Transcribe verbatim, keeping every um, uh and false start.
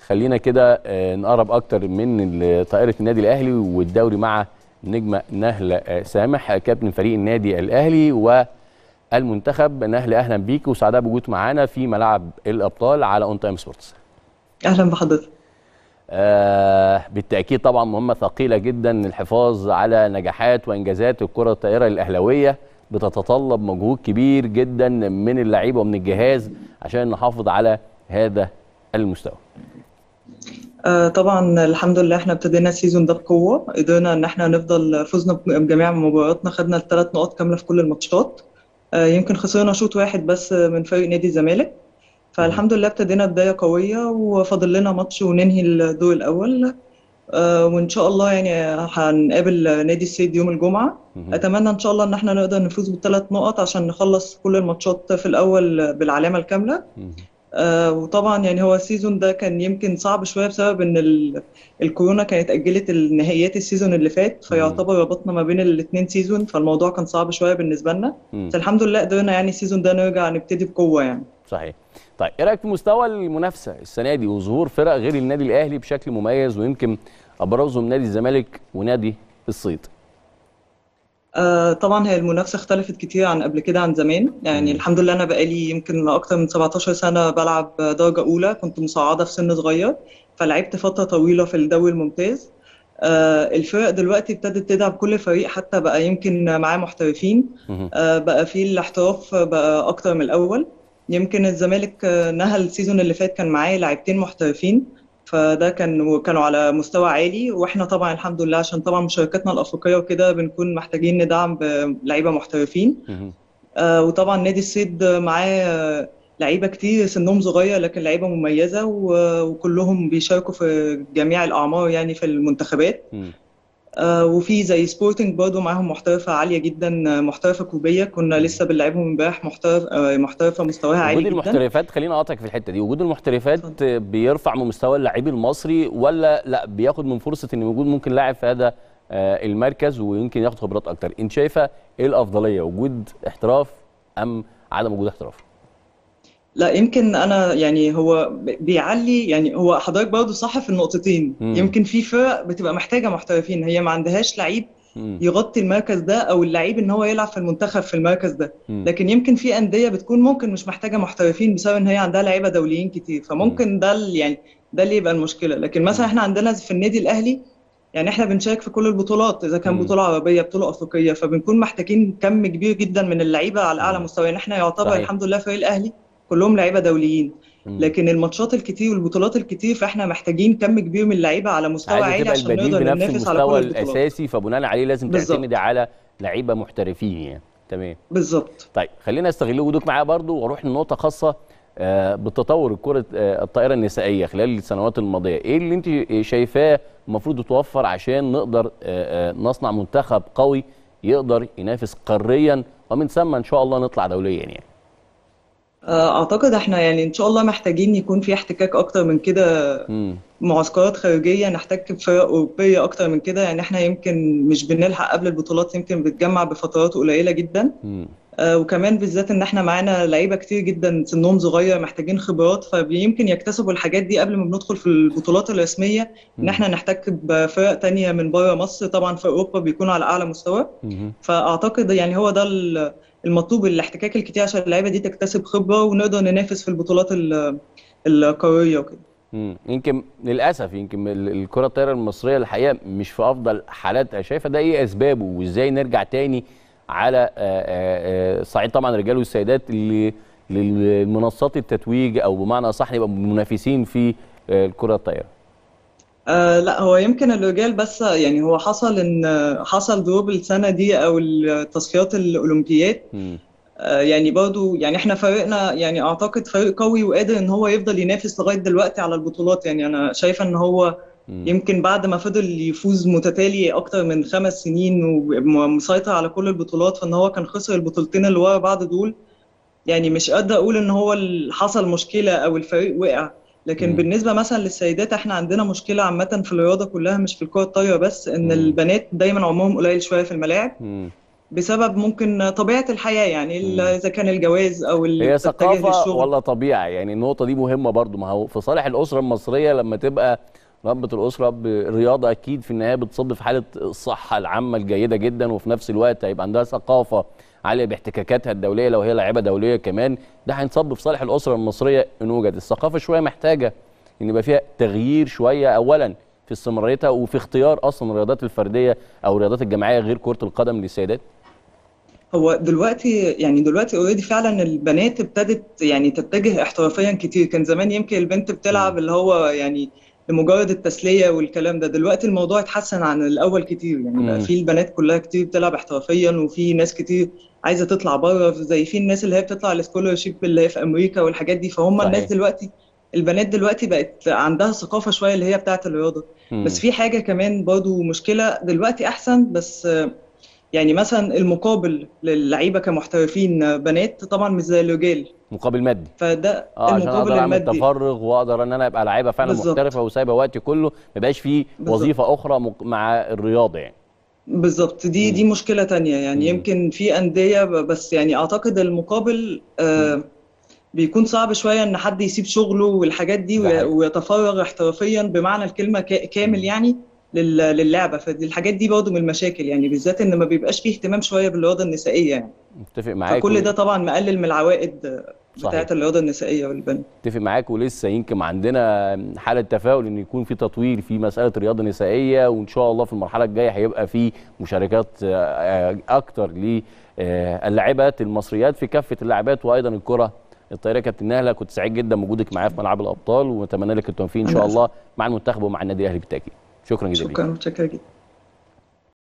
خلينا كده نقرب اكتر من طائره النادي الاهلي والدوري مع النجمه نهله سامح كابتن فريق النادي الاهلي والمنتخب. نهله اهلا بيك وسعداء بوجودك معانا في ملعب الابطال على اون تايم سبورتس. اهلا بحضرتك. آه بالتاكيد طبعا مهمه ثقيله جدا الحفاظ على نجاحات وانجازات الكره الطائره الاهلاويه، بتتطلب مجهود كبير جدا من اللعيبه ومن الجهاز عشان نحافظ على هذا المستوى. آه طبعا الحمد لله احنا ابتدينا السيزون ده بقوه، قدرنا ان احنا نفضل فزنا بجميع مبارياتنا، خدنا الثلاث نقاط كامله في كل الماتشات. آه يمكن خسرنا شوط واحد بس من فريق نادي الزمالك، فالحمد لله ابتدينا بدايه قويه وفاضل لنا ماتش وننهي الدور الاول. آه وان شاء الله يعني هنقابل نادي السيد يوم الجمعه. اتمنى ان شاء الله ان احنا نقدر نفوز بالثلاث نقط عشان نخلص كل الماتشات في الاول بالعلامه الكامله. آه وطبعا يعني هو السيزون ده كان يمكن صعب شويه بسبب ان الكورونا كانت اجلت النهائيات السيزون اللي فات، فيعتبر ربطنا ما بين الاثنين سيزون، فالموضوع كان صعب شويه بالنسبه لنا، بس الحمد لله قدرنا يعني السيزون ده نرجع نبتدي بقوه يعني. صحيح. طيب ايه رايك في مستوى المنافسه السنه دي وظهور فرق غير النادي الاهلي بشكل مميز ويمكن ابرزهم نادي الزمالك ونادي الصيد؟ آه طبعا هي المنافسه اختلفت كتير عن قبل كده عن زمان يعني. مم. الحمد لله انا بقالي يمكن اكتر من سبعتاشر سنه بلعب درجه اولى، كنت مصعده في سن صغير فلعبت فتره طويله في الدوري الممتاز. آه الفرق دلوقتي ابتدت تدعم كل فريق، حتى بقى يمكن معاه محترفين. آه بقى في الاحتراف بقى اكتر من الاول. يمكن الزمالك نهى السيزون اللي فات كان معاه لاعبتين محترفين، فده كان كانوا على مستوى عالي، واحنا طبعا الحمد لله عشان طبعا مشاركتنا الافريقيه وكده بنكون محتاجين ندعم بلعيبه محترفين. آه وطبعا نادي الصيد معاه لعيبه كتير سنهم صغير لكن لعيبه مميزه وكلهم بيشاركوا في جميع الاعمار يعني في المنتخبات. آه وفي زي سبورتنج برضه معاهم محترفه عاليه جدا، محترفه كوبيه كنا لسه بنلعبهم امبارح، محترف آه محترفه مستواها عالي جدا. وجود المحترفات خلينا اقاطعك في الحته دي، وجود المحترفات بيرفع من مستوى اللاعب المصري ولا لا بياخد من فرصه ان وجود ممكن لاعب في هذا آه المركز ويمكن ياخد خبرات اكتر؟ انت شايفه ايه الافضليه، وجود احتراف ام عدم وجود احتراف؟ لا يمكن انا يعني هو بيعلي يعني، هو حضرتك برضه صح في النقطتين. مم. يمكن في فرق بتبقى محتاجه محترفين، هي ما عندهاش لعيب يغطي المركز ده او اللعيب ان هو يلعب في المنتخب في المركز ده. مم. لكن يمكن في انديه بتكون ممكن مش محتاجه محترفين بسبب ان هي عندها لعيبه دوليين كتير، فممكن ده يعني ده اللي يبقى المشكله. لكن مثلا احنا عندنا في النادي الاهلي يعني احنا بنشارك في كل البطولات، اذا كان بطوله عربيه بطوله افريقيه، فبنكون محتاجين كم كبير جدا من اللعيبه على اعلى مستوى يعني. احنا يعتبر صحيح. الحمد لله فريق الاهلي كلهم لعيبه دوليين، لكن الماتشات الكتير والبطولات الكتير فاحنا محتاجين كم كبير من اللعيبه على مستوى عالي عشان نقدر ننافس على كل البطولات الاساسي، فبناء عليه لازم تعتمدي على لعيبه محترفين يعني. تمام بالظبط. طيب خلينا استغل وجودك معايا برضو واروح لنقطه خاصه آه بالتطور الكره آه الطائره النسائيه خلال السنوات الماضيه. ايه اللي انت شايفاه المفروض يتوفر عشان نقدر آه آه نصنع منتخب قوي يقدر ينافس قاريا ومن ثم ان شاء الله نطلع دوليا يعني؟ اعتقد احنا يعني ان شاء الله محتاجين يكون في احتكاك اكتر من كده، معسكرات خارجيه، نحتك بفرق اوروبيه اكتر من كده يعني. احنا يمكن مش بنلحق قبل البطولات، يمكن بنتجمع بفترات قليله جدا. آه وكمان بالذات ان احنا معانا لعيبه كتير جدا سنهم صغير محتاجين خبرات، فيمكن يكتسبوا الحاجات دي قبل ما بندخل في البطولات الرسميه. ان احنا نحتك بفرق تانية من بره مصر، طبعا في اوروبا بيكونوا على اعلى مستوى. فاعتقد يعني هو ده المطلوب، الاحتكاك الكتير عشان اللعيبه دي تكتسب خبره ونقدر ننافس في البطولات القاريه وكده. امم يمكن للاسف يمكن الكره الطايره المصريه الحقيقه مش في افضل حالاتها، شايفه ده ايه اسبابه وازاي نرجع تاني على صعيد طبعا الرجال والسيدات اللي للمنصات التتويج او بمعنى اصح نبقى منافسين في الكره الطايره؟ آه لا هو يمكن الرجال بس يعني، هو حصل ان حصل دروب السنه دي او التصفيات الاولمبياد. آه يعني برضو يعني احنا فريقنا يعني اعتقد فريق قوي وقادر ان هو يفضل ينافس لغايه دلوقتي على البطولات يعني. انا شايفه ان هو م. يمكن بعد ما فضل يفوز متتالي اكتر من خمس سنين ومسيطر على كل البطولات، فان هو كان خسر البطولتين اللي ورا بعض دول يعني. مش قادره اقول ان هو حصل مشكله او الفريق وقع، لكن مم. بالنسبه مثلا للسيدات احنا عندنا مشكله عامه في الرياضه كلها، مش في الكره الطايره بس، ان مم. البنات دايما عمرهم قليل شويه في الملاعب. مم. بسبب ممكن طبيعة الحياة، يعني ال- مم. إذا كان الجواز أو اللي هي بتتجه ثقافة للشغل. ولا طبيعة؟ يعني النقطة دي مهمة برضو. ما هو في صالح الأسرة المصرية لما تبقى ربة الأسرة بالرياضة، أكيد في النهاية بتصب في حالة الصحة العامة الجيدة جدا، وفي نفس الوقت هيبقى عندها ثقافة عالية باحتكاكاتها الدولية لو هي لاعبة دولية كمان. ده هينصب في صالح الأسرة المصرية إن وجد. الثقافة شوية محتاجة إن يبقى فيها تغيير شوية، أولا في استمراريتها وفي اختيار أصلا الرياضات الفردية أو الرياضات الجماعية غير كرة القدم للسيدات. هو دلوقتي يعني دلوقتي اوريدي فعلا البنات ابتدت يعني تتجه احترافيا كتير. كان زمان يمكن البنت مم. بتلعب اللي هو يعني لمجرد التسلية والكلام ده، دلوقتي الموضوع اتحسن عن الأول كتير، يعني بقى مم. في البنات كلها كتير بتلعب احترافيا، وفي ناس كتير عايزة تطلع بره، زي في الناس اللي هي بتطلع السكولرشيب اللي هي في أمريكا والحاجات دي. فهم الناس صحيح. دلوقتي البنات دلوقتي بقت عندها ثقافة شوية اللي هي بتاعة الرياضة. بس مم. في حاجة كمان برضو مشكلة دلوقتي أحسن، بس يعني مثلا المقابل للعيبه كمحترفين بنات طبعا مش زي الرجال. مقابل مادي. فده اه، عشان المقابل اقدر اعمل المادي. تفرغ واقدر ان انا ابقى لعيبه فعلا محترفه بالظبط وسايبه وقتي كله، ما يبقاش فيه بالظبط وظيفه اخرى مق- مع الرياضه يعني. بالظبط دي امم. دي مشكله تانية. يعني امم. يمكن في انديه ب- بس يعني اعتقد المقابل امم. آه بيكون صعب شويه ان حد يسيب شغله والحاجات دي ده وي- حقيقي. ويتفرغ احترافيا بمعنى الكلمه كا- كامل امم. يعني لل- للعبه. فدي الحاجات دي برضه من المشاكل، يعني بالذات ان ما بيبقاش فيه اهتمام شويه بالرياضه النسائيه يعني. متفق معاك فكل و... ده طبعا مقلل من العوائد بتاعه صحيح. الرياضه النسائيه والبنات. متفق معاك، ولسه يمكن عندنا حاله تفاؤل ان يكون في تطوير في مساله الرياضه النسائيه، وان شاء الله في المرحله الجايه هيبقى في مشاركات آه، آه، اكتر للاعبات المصريات في كافه اللاعبات، وايضا الكره الطايره. كابتن نهله، كنت سعيد جدا بوجودك معايا في ملعب الابطال، ونتمنى لك التوفيق ان شاء انا الله مع المنتخب ومع النادي الاهلي بالتاكيد. شكرا جدا ليك. شكرا متشكرة جدا.